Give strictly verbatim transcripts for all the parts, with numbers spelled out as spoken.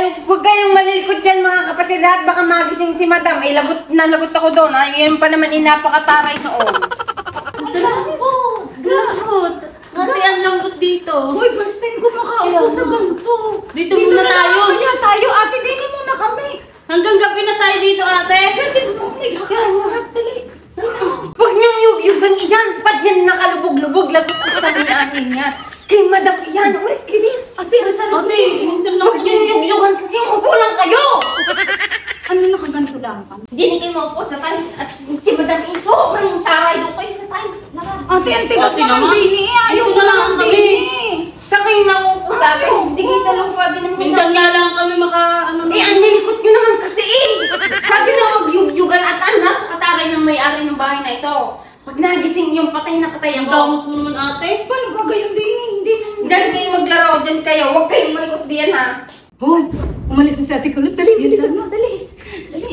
Ay, huwag kayong malilikot dyan mga kapatid lahat. Baka magising si madam. Ay, lagot na lagot ako doon. Ay, yun pa naman inapakataray noon. Salamat po. Lambot. Ate, ang lambot dito. Uy, first time ko makaupo sa ganito. Dito, dito muna tayo. Kaya tayo, ate, dito muna kami. Hanggang gabi na tayo dito, ate. Dito mo, nagkakasarap, dali. Huwag niyong yugyugan iyan. Ba't yan nakalubog-lubog? Lagot ako sa may-amin niya. Kay madam iyan. Umalis kayo din. Ate, ang sarap. Ate, minsan lang Huwag niyong yugyugan kasi umupo lang kayo. Ano nakaganito lang ka? Hindi na kayo maupo sa tiles at si madam eh, sobrang taray doon kayo sa tiles. Ate, ang tigas Ate naman naman. din eh. Ayaw Dito na na lang lang kami. din eh. Saan kayo nauupo sa akin? Hindi kayo sa lupa din naman. Minsan nga lang kami maka, ano Eh, ang nilikot nyo naman kasi eh. Sabi na huwag yugyugan at anak, kataray ng may-ari ng bahay na ito. Pag nagising yung patay na patay Ang ako. damot mo naman, ate. Paano gagayon din eh? Hindi na. Diyan kayo maglaro, diyan kayo. Huwag kayong malikot diyan ha. Hoy, umalis na si ate kulot. Dali, bilisan mo, dali. Dali.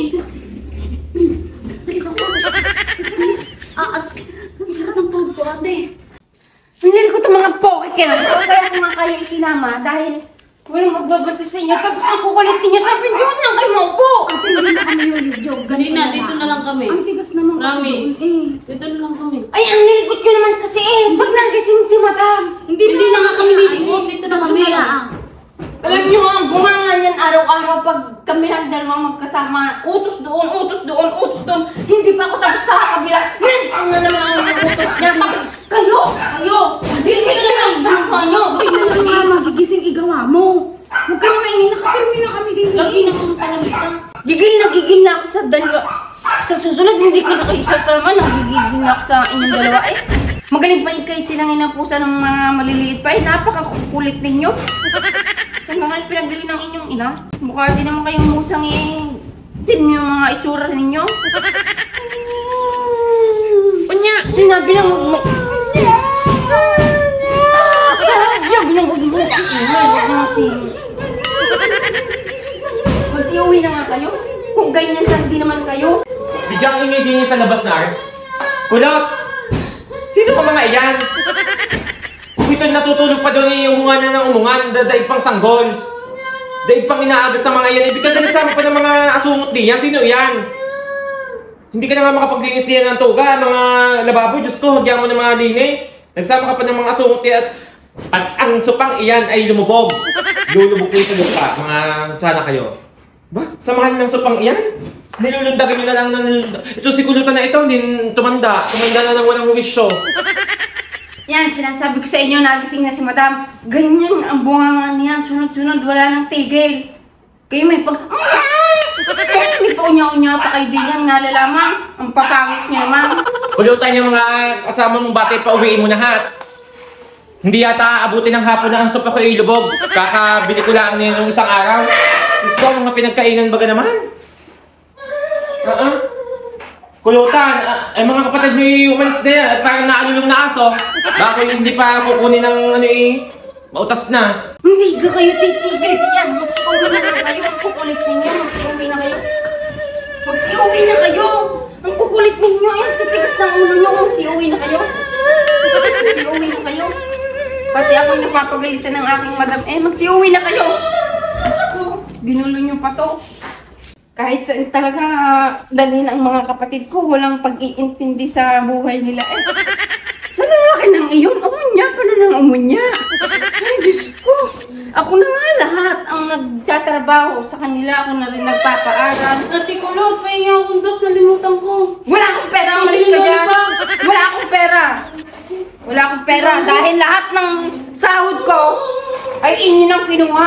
Dali ka po. Ah, as, ang sarap ng tuhod ko, ate. Nilikot ang mga poke kayo. Kaya ko nga kayo isinama dahil walang magbabatis sa inyo. Tapos ang kukulitin nyo, sabi doon lang kayo maupo. Ate, hindi na kami yun. Hindi na, dito na lang kami. Ang tigas naman kasi Promise. doon eh. Dito na lang kami. Ay, ang nilikot nyo naman kasi eh. Pag nagising si madam. Hindi, Hindi na nga kami lilikot. Dito na kami. Alam nyo ang bunga yan araw-araw pag kami lang dalawang magkasama. Utos doon, utos doon, utos doon. Hindi pa ako tapos sa kabila. Nandiyan na naman ang mga utos niya. Tapos kayo, kayo. Hindi na lang sa kanyo. Tingnan mo nga, magigising igawa mo. Huwag ka na maingin, nakapirmi na kami din Lagi eh. na kami palamitan. Gigil na gigil na ako sa dalawa. Sa susunod, hindi ko na kayo isasama. Nagigigil na ako sa inyong dalawa eh. Magaling pa yung kayo tinangin ng pusa ng mga maliliit pa eh. Napakakulit ninyo. Sa mga pinagbili ng inyong ina. Mukha din naman kayong musang eh. Din yung mga itsura ninyo. Kunya, sinabi lang mag... mag Sabi lang mag... Huwag na si... Magsiuwi na nga kayo. Kung ganyan lang din naman kayo. Bigyang ingay din sa labas na art. Kulot! Sino ka mga iyan? Kung ito'y natutulog pa doon yung umungan na ng umungan, dadaig pang sanggol. Daig pang inaagas ng mga iyan. Ibig ka na nagsama pa ng mga asungot diyan. Sino yan? Hindi ka na nga makapaglinis diyan ng tuga, mga lababo. Diyos ko, hagyan mo ng mga linis. Nagsama ka pa ng mga asungot diyan at pag ang supang iyan ay lumubog, lulubog kayo sa lupa, mga tsana kayo. Ba? Samahan ng supang iyan? Nilulundagan nyo na lang na ito si kulutan na ito, hindi tumanda. Tumanda na lang walang wisyo. Yan, sinasabi ko sa inyo, nagising na si madam. Ganyan ang bunga niyan. Sunod-sunod, wala nang tigil. Kayo may pag... May paunya-unya pa kayo diyan, nalalaman. Ang papangit niya naman. Kulutan yung mga kasama mong bata, pauwiin mo na hat. Hindi yata aabutin ng hapon na ang sopa ko ilubog. Kakabili ko lang niya nung isang araw. Gusto ko mga pinagkainan baga naman. Uh-uh. Kulutan, uh, ay mga kapatid mo yung umalis na yan at parang naanulong na aso. Bako hindi pa kukunin ng ano eh, mautas na. Hindi ka kayo titigil. Yan, magsiuwi na kayo. Ang kukulit ninyo. Magsiuwi na kayo. Magsiuwi na kayo. Ang kukulit ninyo. Ay, titigas ng ulo nyo. Magsiuwi na kayo. Magsiuwi na kayo. Pati ako napapagalitan ng aking madam. Eh, magsiuwi na kayo. Ako, ginulo nyo pa to. Kahit saan talaga dalhin ang mga kapatid ko, walang pag-iintindi sa buhay nila. Eh, sa lalaki ng iyon, umunya pa na ng umunya. Ay, Diyos ko. Ako na nga lahat ang nagtatrabaho sa kanila. Ako na rin nagpapaaral. Ate Kulot, may nga akong dos, nalimutan ko. Wala akong pera, umalis ka dyan. Wala akong pera. Wala akong pera dahil lahat ng sahod ko ay inyo nang kinuha.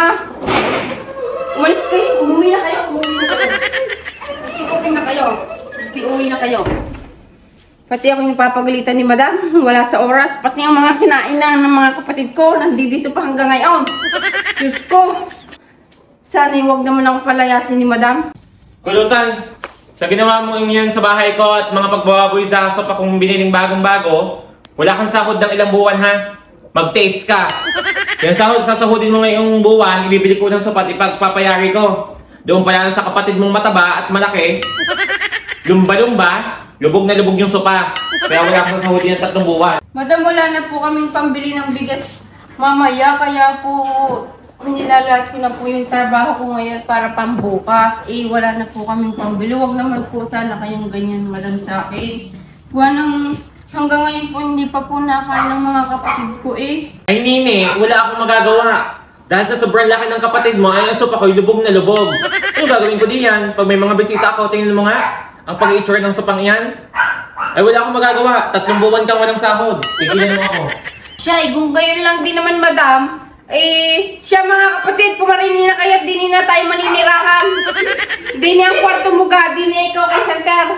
Umalis kayo, umuwi na kayo, umuwi na kayo. Sikutin na kayo. Siuwi na kayo. Pati ako yung papagalitan ni madam, wala sa oras. Pati ang mga kinain na ng mga kapatid ko, nandito pa hanggang ngayon. Diyos ko, sana huwag naman ako palayasin ni madam. Kulutan, sa ginawa mo yan sa bahay ko at mga pagbababoy sa sopa kong biniling bagong-bago, wala kang sahod ng ilang buwan ha. Mag-taste ka. Yan sahod, sasahudin mo ngayong buwan, ibibili ko ng sopa at ipagpapayari ko. Doon pa yan sa kapatid mong mataba at malaki. Lumba-lumba, lubog na lubog yung sopa. Kaya wala kang sahudin ng tatlong buwan. Madam, wala na po kaming pambili ng bigas mamaya, kaya po Nilalat ko na po yung trabaho ko ngayon para pambukas. Eh, wala na po kaming pambili. Huwag naman po sana kayong ganyan, madam, sa akin. Wanang, hanggang ngayon po hindi pa po nakain ng mga kapatid ko eh. Ay, Nini, wala akong magagawa. Dahil sa sobrang laki ng kapatid mo, ay ang soup ako'y lubog na lubog. Ano gagawin ko diyan? Pag may mga bisita ako, tingnan mo nga. Ang pag-i-itsura ng supang iyan. Ay, wala akong magagawa. Tatlong buwan kang walang sahod. Tigilan mo ako. Siya, eh, kung gayon lang din naman, madam, eh, siya mga kapatid, kumarini na kayo, di na tayo maninirahan. Di na ang kwarto mo ga, di na ikaw kay Santer.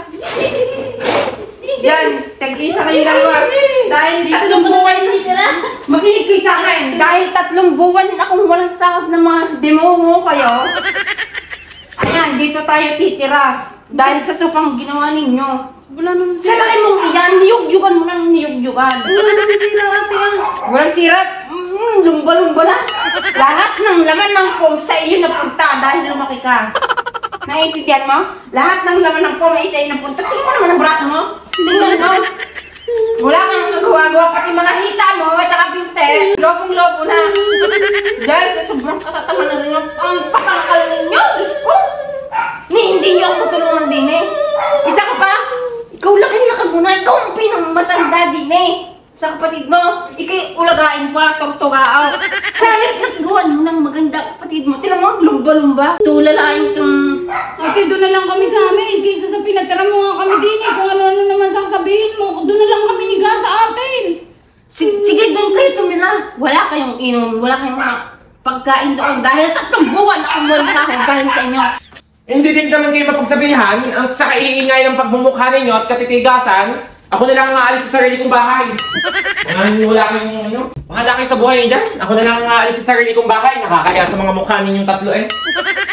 Yan, tag-isa kayo dalawa. Dahil tatlong buwan, makinig kayo sa akin. Dahil tatlong buwan akong walang sahod ng mga demongo kayo. Ayan, dito tayo titira. Dahil sa supang ginawa ninyo. Wala naman Sa laki mong iyan, niyug-yugan mo lang niyug-yugan. Wala naman sila, ate ah. Walang sirat. Mm, lumba-lumba na. Lahat ng laman ng foam sa iyo napunta dahil lumaki ka. Naiintindihan mo? Lahat ng laman ng foam ay sa iyo napunta. Tingnan mo naman ang braso mo. Tingnan mo. Wala ka nang kagawa-gawa. Pati mga hita mo at saka binte. Lobong-lobo na. Dahil sa sobrang katatama na rin yung pangpakakal ninyo. Diyos ko. Ni, hindi niyo ako matulungan din eh. Isa ka pa. Ikaw laki-laki mo na. Ikaw ang pinang-matanda din eh. Sa kapatid mo, ikay ulagain pa, tortugao. Sana natuluan mo ng maganda kapatid mo. Tinan mo, lumba-lumba. Tulalain kang... Ate, doon na lang kami sa amin. Kaysa sa pinatira mo nga kami din eh. Kung ano-ano naman sasabihin mo. Doon na lang kami niga sa atin. Si- sige, doon kayo tumira. Wala kayong inom, wala kayong mga pagkain doon. Dahil tatlong buwan akong walang sahod dahil sa inyo. Hindi din naman kayo mapagsabihan. Ang sa kaiingay ng pagmumukha ninyo at katitigasan, ako na lang ang aalis sa sarili kong bahay. Mga wala kayong ano. Bahala kayo sa buhay niyo dyan. Ako na lang ang aalis sa sarili kong bahay. Nakakaya sa mga mukha ninyong tatlo eh.